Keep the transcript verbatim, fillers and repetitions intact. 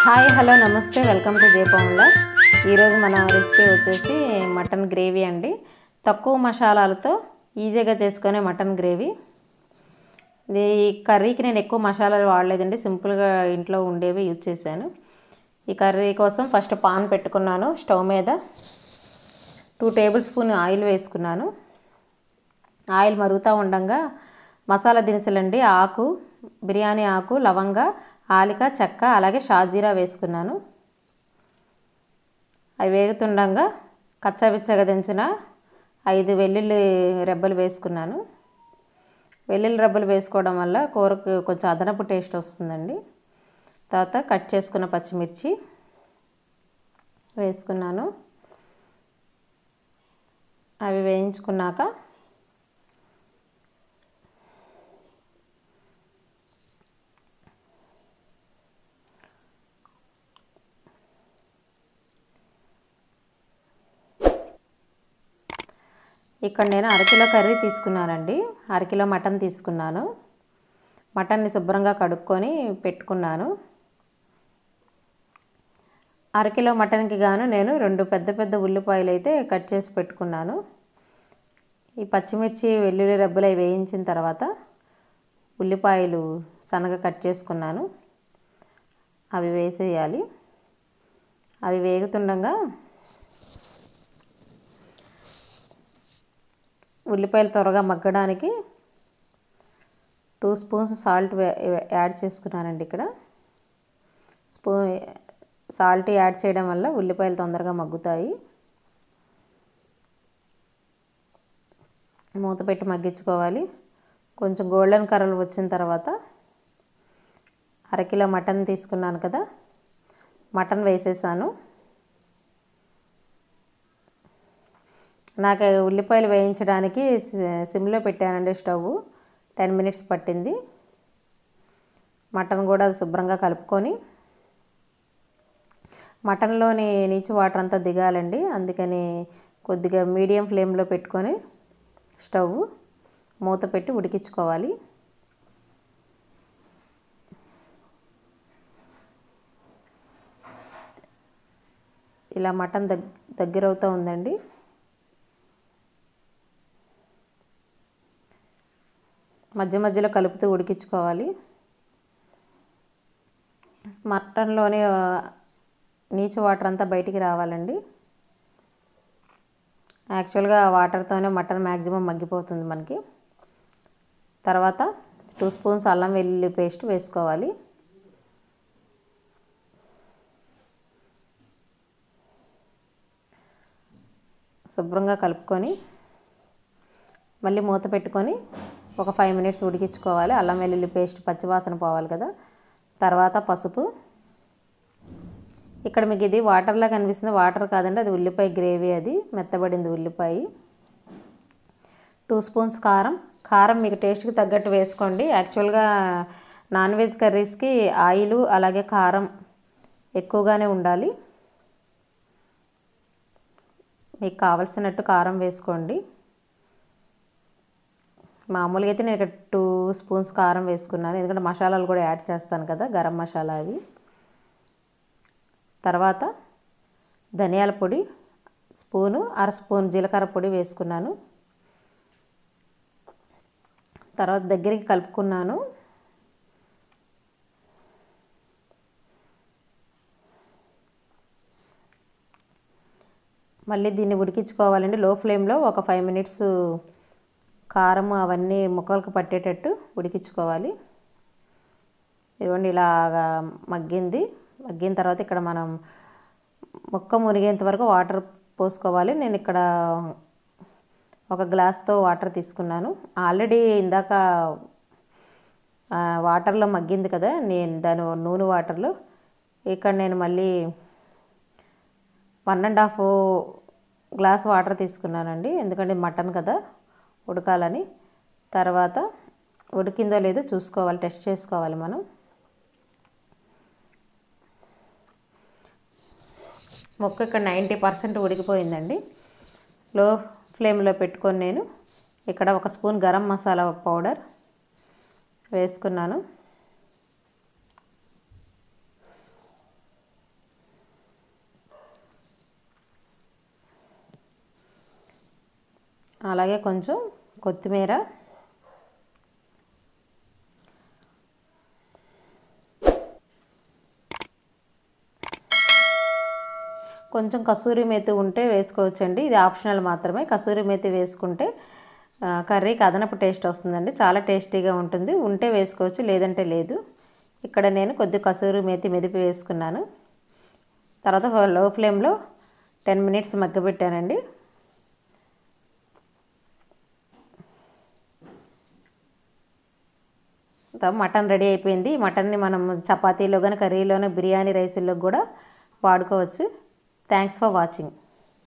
Hi hello నమస్తే welcome to జయపౌంలా. ఈరోజు మన రెసిపీ వచ్చేసి మటన్ గ్రేవీ అండి. తక్కువ మసాలాలతో ఈజీగా చేసుకునే మటన్ గ్రేవీ. ఈ కర్రీకి నేను ఎక్కువ మసాలాలు వాడలేదండి, సింపుల్గా ఇంట్లో ఉండేవి యూజ్ చేశాను. ఈ కర్రీ కోసం ఫస్ట్ పాన్ పెట్టుకున్నాను. స్టవ్ మీద టూ టేబుల్ స్పూన్ ఆయిల్ వేసుకున్నాను. ఆయిల్ మరుగుతూ ఉండగా మసాలా దినుసులండి, ఆకు, బిర్యానీ ఆకు, లవంగ, ఆలిక, చెక్క, అలాగే షాజీరా వేసుకున్నాను. అవి వేగుతుండగా కచ్చాపిచ్చగా దించిన ఐదు వెల్లుల్లి రెబ్బలు వేసుకున్నాను. వెల్లుల్లి రెబ్బలు వేసుకోవడం వల్ల కూరకు కొంచెం అదనపు టేస్ట్ వస్తుందండి. తర్వాత కట్ చేసుకున్న పచ్చిమిర్చి వేసుకున్నాను. అవి వేయించుకున్నాక ఇక్కడ నేను అరకిలో కర్రీ తీసుకున్నానండి. అరకిలో మటన్ తీసుకున్నాను. మటన్ని శుభ్రంగా కడుక్కొని పెట్టుకున్నాను. అరకిలో మటన్కి గాను నేను రెండు పెద్ద పెద్ద ఉల్లిపాయలు అయితే కట్ చేసి పెట్టుకున్నాను. ఈ పచ్చిమిర్చి, వెల్లుల్లి రెబ్బలు వేయించిన తర్వాత ఉల్లిపాయలు సన్నగా కట్ చేసుకున్నాను. అవి వేసేయాలి. అవి వేగుతుండగా ఉల్లిపాయలు త్వరగా మగ్గడానికి టూ స్పూన్స్ సాల్ట్ యాడ్ చేసుకున్నానండి. ఇక్కడ స్పూ సాల్ట్ యాడ్ చేయడం వల్ల ఉల్లిపాయలు తొందరగా మగ్గుతాయి. మూత పెట్టి మగ్గించుకోవాలి. కొంచెం గోల్డెన్ కలర్ వచ్చిన తర్వాత అరకిలో మటన్ తీసుకున్నాను కదా, మటన్ వేసేసాను. నాకు ఉల్లిపాయలు వేయించడానికి సిమ్లో పెట్టానండి స్టవ్. టెన్ మినిట్స్ పట్టింది. మటన్ కూడా శుభ్రంగా కలుపుకొని మటన్లోని నీచు వాటర్ అంతా దిగాలండి. అందుకని కొద్దిగా మీడియం ఫ్లేమ్లో పెట్టుకొని స్టవ్ మూత పెట్టి ఉడికించుకోవాలి. ఇలా మటన్ దగ్ దగ్గరవుతూ ఉందండి. మధ్య మధ్యలో కలుపుతూ ఉడికించుకోవాలి. మటన్లోనే నీచు వాటర్ అంతా బయటికి రావాలండి. యాక్చువల్గా వాటర్తోనే మటన్ మ్యాక్సిమం మగ్గిపోతుంది మనకి. తర్వాత టూ స్పూన్స్ అల్లం వెల్లుల్లి పేస్ట్ వేసుకోవాలి. శుభ్రంగా కలుపుకొని మళ్ళీ మూత పెట్టుకొని ఒక ఫైవ్ మినిట్స్ ఉడికించుకోవాలి. అల్లం వెల్లుల్లి పేస్ట్ పచ్చివాసన పోవాలి కదా. తర్వాత పసుపు. ఇక్కడ మీకు ఇది వాటర్లా కనిపిస్తుంది, వాటర్ కాదండి, అది ఉల్లిపాయ గ్రేవీ, అది మెత్తబడింది ఉల్లిపాయ. టూ స్పూన్స్ కారం. కారం మీకు టేస్ట్కి తగ్గట్టు వేసుకోండి. యాక్చువల్గా నాన్ వెజ్ కర్రీస్కి ఆయిల్ అలాగే కారం ఎక్కువగానే ఉండాలి. మీకు కావలసినట్టు కారం వేసుకోండి. మామూలుగా అయితే నేను ఇక్కడ టూ స్పూన్స్ కారం వేసుకున్నాను, ఎందుకంటే మసాలాలు కూడా యాడ్ చేస్తాను కదా, గరం మసాలా అవి. తర్వాత ధనియాల పొడి స్పూను, అర స్పూన్ జీలకర్ర పొడి వేసుకున్నాను. తర్వాత దగ్గరికి కలుపుకున్నాను. మళ్ళీ దీన్ని ఉడికించుకోవాలండి లో ఫ్లేమ్లో. ఒక ఫైవ్ మినిట్స్ కారం అవన్నీ ముక్కలకు పట్టేటట్టు ఉడికించుకోవాలి. ఇదిగోండి ఇలాగా మగ్గింది. మగ్గిన తర్వాత ఇక్కడ మనం ముక్క మునిగేంత వరకు వాటర్ పోసుకోవాలి. నేను ఇక్కడ ఒక గ్లాస్తో వాటర్ తీసుకున్నాను. ఆల్రెడీ ఇందాక వాటర్లో మగ్గింది కదా, నేను దాని నూనె వాటర్లో. ఇక్కడ నేను మళ్ళీ one and half glass water తీసుకున్నానండి, ఎందుకంటే మటన్ కదా ఉడకాలని. తర్వాత ఉడికిందో లేదో చూసుకోవాలి, టెస్ట్ చేసుకోవాలి మనం. మొక్క ఇక్కడ నైంటీ పర్సెంట్ ఉడికిపోయిందండి. లో ఫ్లేమ్లో పెట్టుకొని నేను ఇక్కడ ఒక స్పూన్ గరం మసాలా పౌడర్ వేసుకున్నాను. అలాగే కొంచెం కొత్తిమీర, కొంచెం కసూరి మేతి ఉంటే వేసుకోవచ్చండి. ఇది ఆప్షనల్ మాత్రమే. కసూరి మేతి వేసుకుంటే కర్రీకి అదనపు టేస్ట్ వస్తుందండి, చాలా టేస్టీగా ఉంటుంది. ఉంటే వేసుకోవచ్చు, లేదంటే లేదు. ఇక్కడ నేను కొద్ది కసూరి మేతి మెదిపి వేసుకున్నాను. తర్వాత లో ఫ్లేమ్లో టెన్ మినిట్స్ మగ్గబెట్టానండి. మటన్ రెడీ అయిపోయింది. ఈ మటన్ని మనం చపాతీలో కానీ కర్రీలోనే బిర్యానీ రైసుల్లో కూడా వాడుకోవచ్చు. Thanks for watching.